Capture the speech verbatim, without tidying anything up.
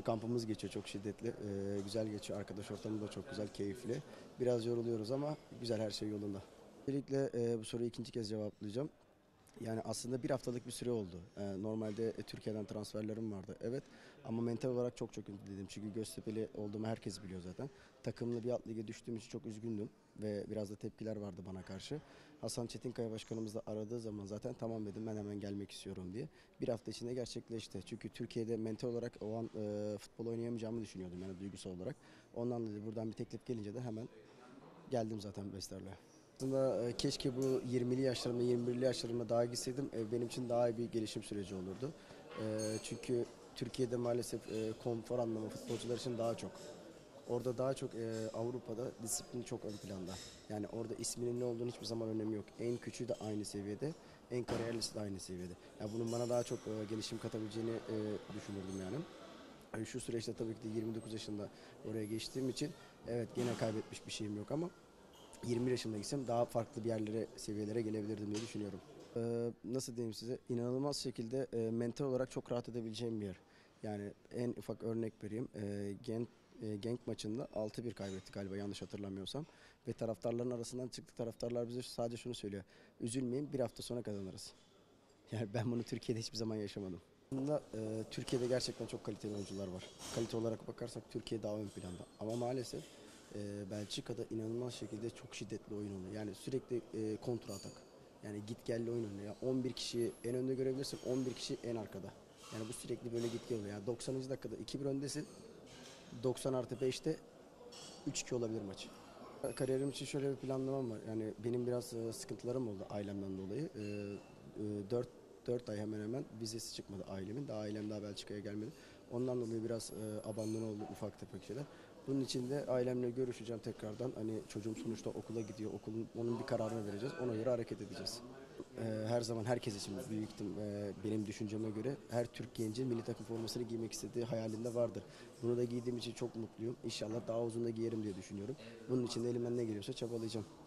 Kampımız geçiyor çok şiddetli. Ee, güzel geçiyor. Arkadaş ortamı da çok güzel, keyifli. Biraz yoruluyoruz ama güzel, her şey yolunda. Öncelikle e, bu soruyu ikinci kez cevaplayacağım. Yani aslında bir haftalık bir süre oldu. Ee, normalde e, Türkiye'den transferlerim vardı. Evet, ama mental olarak çok çok üzüldüm. Çünkü Göztepe'li olduğumu herkes biliyor zaten. Takımla bir alt lige düştüğüm için çok üzgündüm. Ve biraz da tepkiler vardı bana karşı. Hasan Çetinkaya başkanımız da aradığı zaman zaten tamam dedim, ben hemen gelmek istiyorum diye. Bir hafta içinde gerçekleşti. Çünkü Türkiye'de mental olarak o an e, futbol oynayamayacağımı düşünüyordum, yani duygusal olarak. Ondan dolayı buradan bir teklif gelince de hemen geldim zaten Westerlo'ya. Aslında e, keşke bu yirmili yaşlarımda, yirmi birli yaşlarımda daha gitseydim, e, benim için daha iyi bir gelişim süreci olurdu. E, çünkü Türkiye'de maalesef e, konfor anlamı futbolcular için daha çok. Orada daha çok, e, Avrupa'da disiplin çok ön planda. Yani orada isminin ne olduğunu hiçbir zaman önemi yok. En küçüğü de aynı seviyede, en kariyerlisi de aynı seviyede. Yani bunun bana daha çok e, gelişim katabileceğini e, düşünürdüm yani. Yani şu süreçte tabii ki de yirmi dokuz yaşında oraya geçtiğim için evet, gene kaybetmiş bir şeyim yok ama yirmi yaşında gitsem daha farklı bir yerlere, seviyelere gelebilirdim diye düşünüyorum. Ee, nasıl diyeyim size? İnanılmaz şekilde e, mental olarak çok rahat edebileceğim bir yer. Yani en ufak örnek vereyim. E, Genk, e, Genk maçında altı bir kaybettik galiba, yanlış hatırlamıyorsam. Ve taraftarların arasından çıktık. Taraftarlar bize sadece şunu söylüyor: üzülmeyin, bir hafta sonra kazanırız. Yani ben bunu Türkiye'de hiçbir zaman yaşamadım. Aslında e, Türkiye'de gerçekten çok kaliteli oyuncular var. Kalite olarak bakarsak Türkiye daha ön planda. Ama maalesef e, Belçika'da inanılmaz şekilde çok şiddetli oyun oluyor. Yani sürekli e, kontra atak. Yani git gelli oyun oluyor. Yani on bir kişiyi en önde görebilirsin, on bir kişi en arkada. Yani bu sürekli böyle git gel oluyor. Yani doksanıncı dakikada iki bir öndesin. doksan artı beşte üç iki olabilir maç. Kariyerim için şöyle bir planlamam var. Yani benim biraz e, sıkıntılarım oldu ailemden dolayı. E, e, dört dört ay hemen hemen vizesi çıkmadı ailemin. Daha ailem daha Belçika'ya gelmedi. Ondan dolayı biraz e, abandon oldu, ufak tefek şeyler. Bunun için de ailemle görüşeceğim tekrardan. Hani çocuğum sonuçta okula gidiyor. Okulun, onun bir kararını vereceğiz. Ona göre hareket edeceğiz. E, her zaman herkes için büyük ihtim- e, benim düşünceme göre her Türk genci milli takım formasını giymek istediği hayalinde vardır. Bunu da giydiğim için çok mutluyum. İnşallah daha uzun da giyerim diye düşünüyorum. Bunun için de elimden ne geliyorsa çabalayacağım.